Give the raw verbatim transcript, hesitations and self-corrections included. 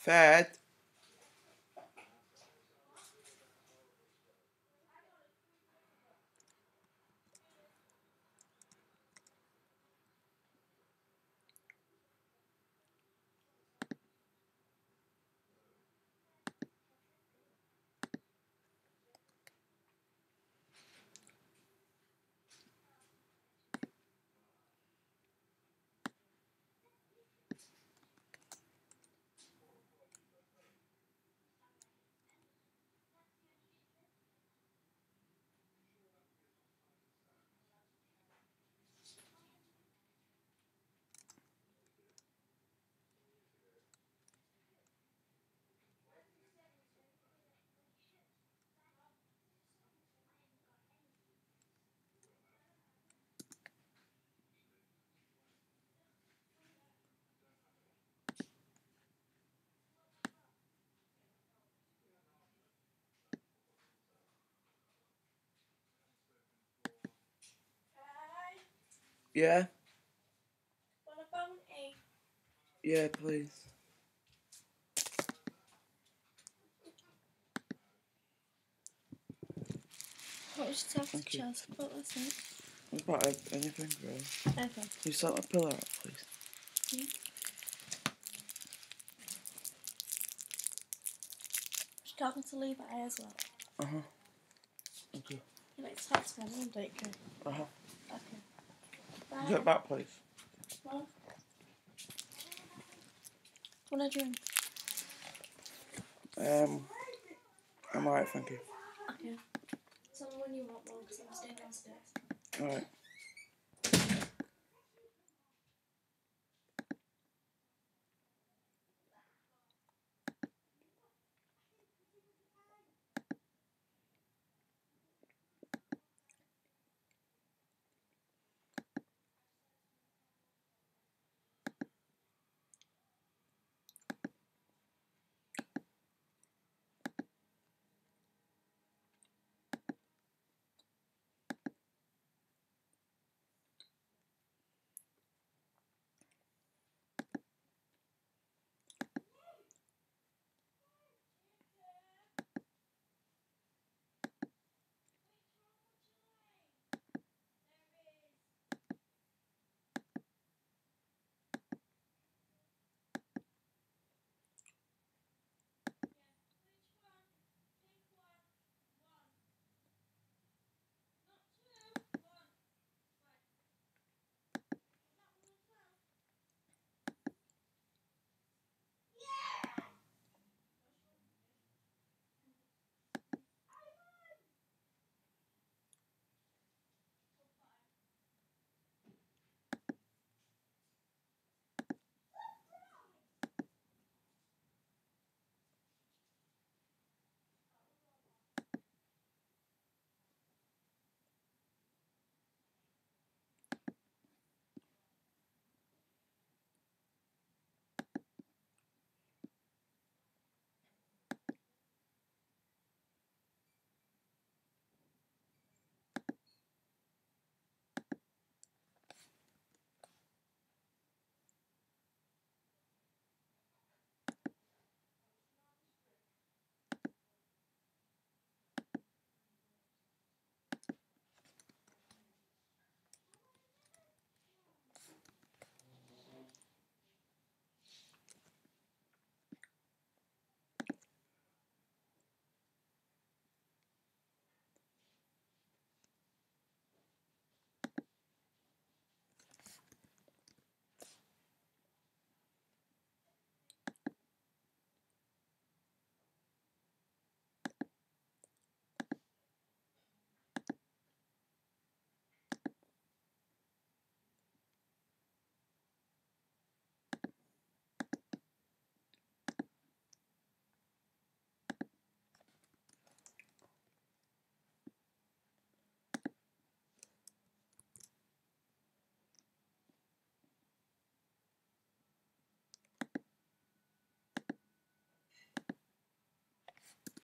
Fed. Yeah? Want a bounty? Yeah, please. What would you have Thank to you. child support last night? About anything, really. Okay. Can you sort my pillow out, please? Yeah. She's talking to Levi as well. Uh huh. Thank you. You like to talk to them, don't you? Uh huh. Okay. Can you Bye. get back, please? What? Want a drink? Um, I'm alright, thank you. Okay. Tell me when you want one because I'm staying downstairs. Alright.